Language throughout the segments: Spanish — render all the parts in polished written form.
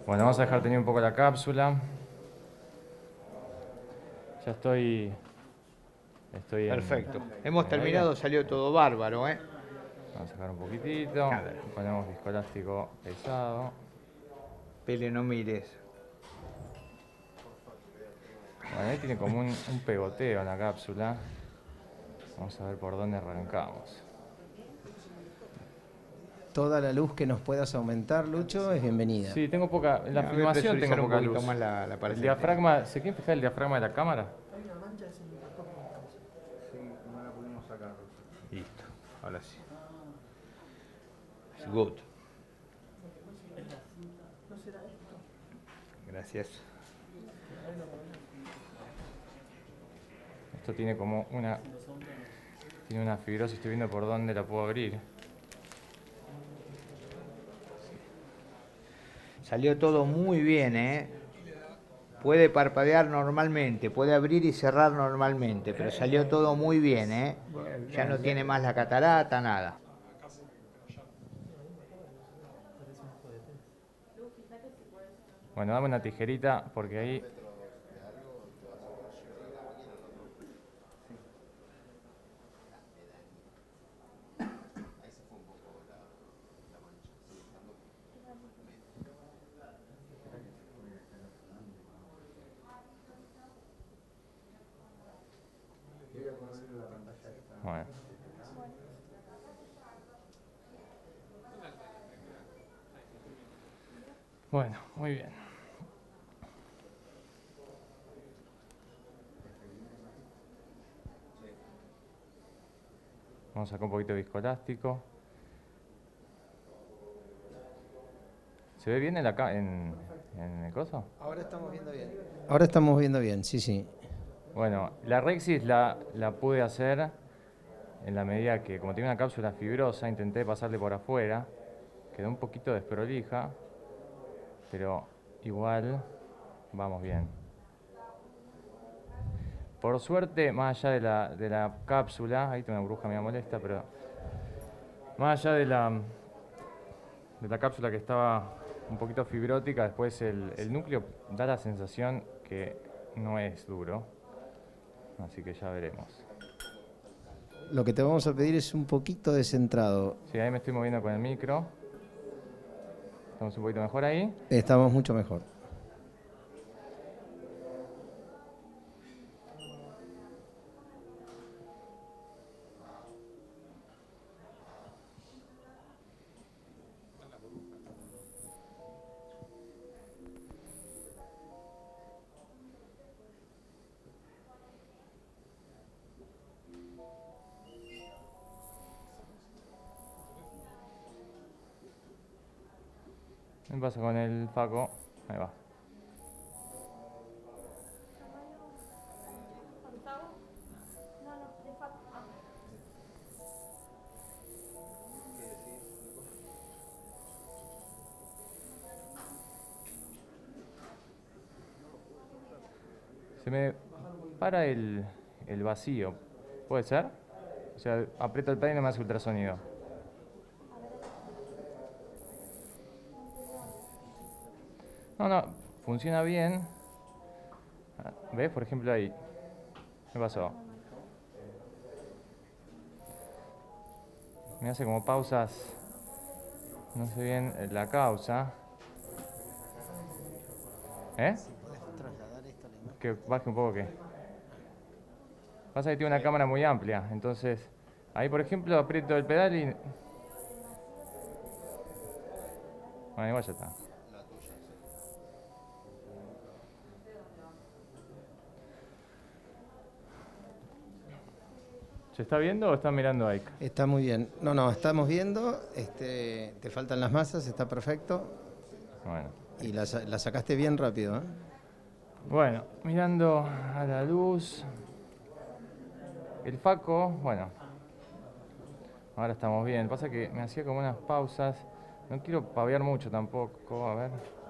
Bueno, vamos a dejar tener un poco la cápsula. Ya estoy Perfecto. Hemos en el aire. terminado, salió todo bárbaro, ¿eh? Vamos a sacar un poquitito. Nada. Ponemos viscoelástico pesado. Pele, no mires. Bueno, ahí tiene como un pegoteo en la cápsula. Vamos a ver por dónde arrancamos. Toda la luz que nos puedas aumentar, Lucho, es bienvenida. Sí, tengo poca. En la Voy a filmación tengo presurizar un poca poquito luz. más la El pared. diafragma, ¿se quiere fijar el diafragma de la cámara? Sí, no la pudimos sacar. Listo, ahora sí. It's good. Gracias. Esto tiene como tiene una fibrosis, estoy viendo por dónde la puedo abrir. Salió todo muy bien, ¿eh? Puede parpadear normalmente, puede abrir y cerrar normalmente, pero salió todo muy bien, ¿eh? Ya no tiene más la catarata, nada. Bueno, dame una tijerita porque ahí. Bueno. Bueno, muy bien. Vamos a sacar un poquito de viscoelástico. ¿Se ve bien en el coso? Ahora estamos viendo bien. Ahora estamos viendo bien, sí, sí. Bueno, la Rexis la pude hacer en la medida que, como tiene una cápsula fibrosa, intenté pasarle por afuera. Quedó un poquito desprolija, pero igual vamos bien. Por suerte, más allá de la cápsula, ahí tengo una burbuja media molesta, pero más allá de la cápsula que estaba un poquito fibrótica, después el núcleo da la sensación que no es duro, así que ya veremos. Lo que te vamos a pedir es un poquito de centrado. Sí, ahí me estoy moviendo con el micro. Estamos un poquito mejor ahí. Estamos mucho mejor. ¿Qué pasa con el Faco? Ahí va. Se me para el vacío. ¿Puede ser? O sea, aprieto el play y no me hace ultrasonido. No, no, funciona bien. ¿Ves? Por ejemplo ahí. ¿Qué pasó? Me hace como pausas. No sé bien la causa. ¿Eh? Que baje un poco, ¿qué? Pasa que tiene una cámara muy amplia, entonces ahí por ejemplo aprieto el pedal y... Bueno, igual ya está. ¿Se está viendo o están mirando Ike? Está muy bien. No, no, estamos viendo. Te faltan las masas, está perfecto. Bueno. Y la sacaste bien rápido, ¿eh? Bueno, mirando a la luz. El Faco, bueno. Ahora estamos bien. Pasa que me hacía como unas pausas. No quiero pavear mucho tampoco, a ver.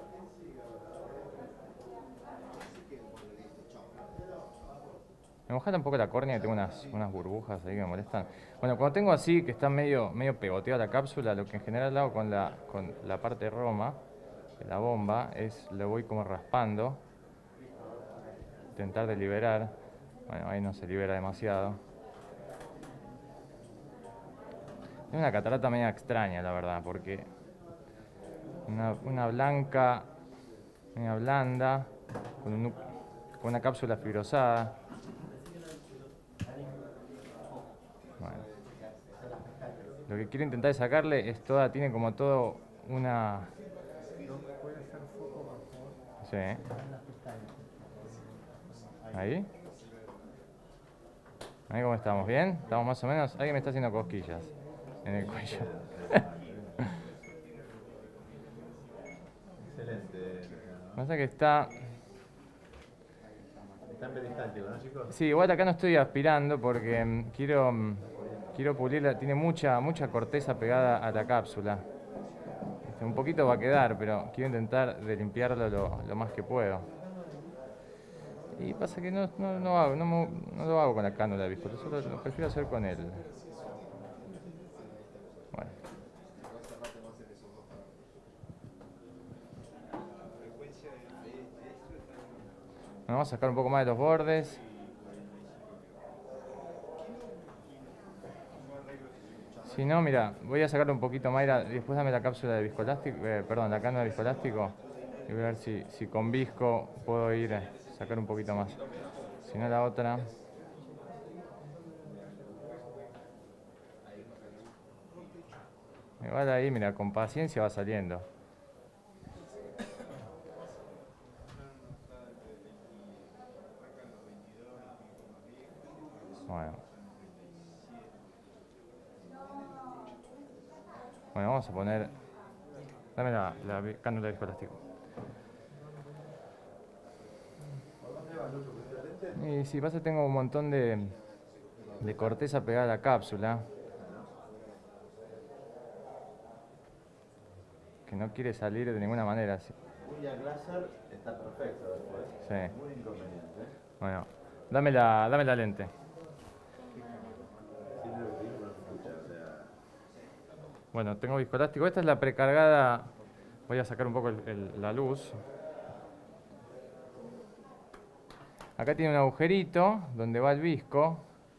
Me moja un poco la córnea y tengo unas burbujas ahí que me molestan. Bueno, cuando tengo así, que está medio pegoteada la cápsula, lo que en general hago con la parte roma de la bomba es, le voy como raspando, intentar de liberar. Bueno, ahí no se libera demasiado. Es una catarata media extraña, la verdad, porque una blanca, media blanda, con una cápsula fibrosada. Bueno. Lo que quiero intentar sacarle es toda, tiene como todo una... Sí. Ahí. Ahí cómo estamos, ¿bien? ¿Estamos más o menos? Alguien me está haciendo cosquillas en el cuello. Excelente. Pasa que está... Está en peristático, ¿no, chicos? Sí, igual acá no estoy aspirando porque quiero pulirla. Tiene mucha corteza pegada a la cápsula. Un poquito va a quedar, pero quiero intentar de limpiarlo lo más que puedo. Y pasa que no lo hago con la cánula de biscoto, solo lo prefiero hacer con él. Bueno. Vamos a sacar un poco más de los bordes. Si no, mira, voy a sacarle un poquito más, después dame la cápsula de viscoelástico, perdón, la cánula de viscoelástico, y voy a ver si con visco puedo ir a sacar un poquito más. Si no, la otra. Igual ahí, mira, con paciencia va saliendo. Bueno, vamos a poner... Dame la cánula de viscoelástico. Y si pasa, tengo un montón de corteza pegada a la cápsula. Que no quiere salir de ninguna manera. Uña láser está perfecto después. Sí. Muy inconveniente. Bueno, dame la lente. Bueno, tengo viscoelástico. Esta es la precargada. Voy a sacar un poco la luz. Acá tiene un agujerito donde va el visco.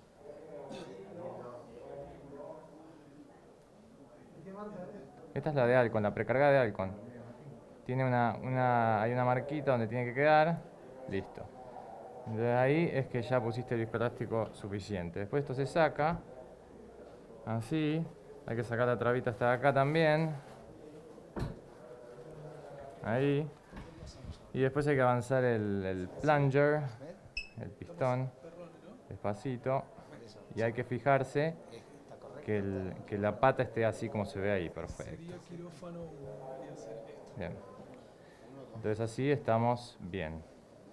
Esta es la de Alcon, la precargada de Alcon. Tiene hay una marquita donde tiene que quedar. Listo. De ahí es que ya pusiste el viscoelástico suficiente. Después esto se saca. Así. Hay que sacar la trabita hasta acá también. Ahí. Y después hay que avanzar el plunger, el pistón, despacito. Y hay que fijarse que la pata esté así como se ve ahí, perfecto. Bien. Entonces así estamos bien.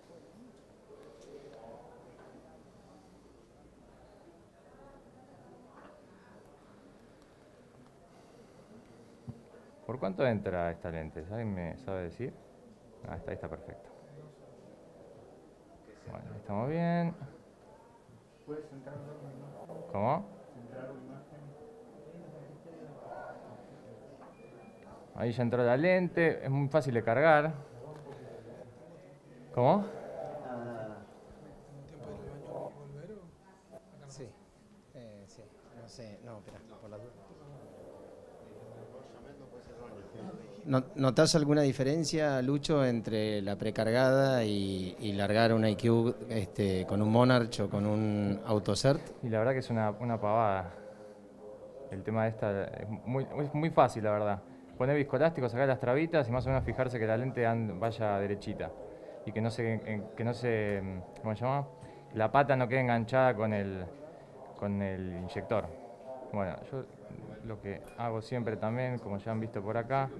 ¿Por cuánto entra esta lente? ¿Alguien me sabe decir? Ah, ahí está perfecto. Bueno, ahí estamos bien. ¿Cómo? Ahí ya entró la lente, es muy fácil de cargar. ¿Cómo? Sí, sí, no sé, no, espera, por la duda. ¿Notás alguna diferencia, Lucho, entre la precargada y largar un iQ con un Monarch o con un Autocert? Y la verdad que es una pavada. El tema de esta es muy fácil, la verdad. Poner viscoelástico, sacar las trabitas y más o menos fijarse que la lente vaya derechita. Y que no se, ¿cómo se llama? La pata no quede enganchada con el inyector. Bueno, yo lo que hago siempre también, como ya han visto por acá,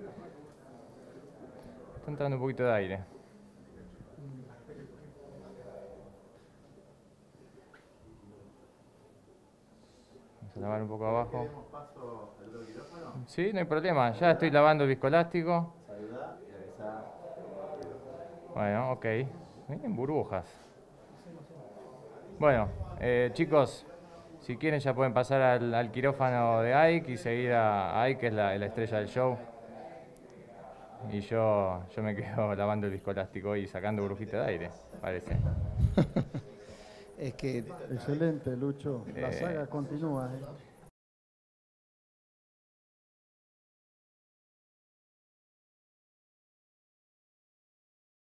está entrando un poquito de aire. Vamos a lavar un poco abajo. Sí, no hay problema. Ya estoy lavando el viscoelástico. Bueno, ok. Miren burbujas. Bueno, chicos, si quieren ya pueden pasar al quirófano de Ike y seguir a Ike, que es la estrella del show. y yo me quedo lavando el viscoelástico y sacando burbujitas de aire, parece. Es que Excelente, Lucho. La saga continúa.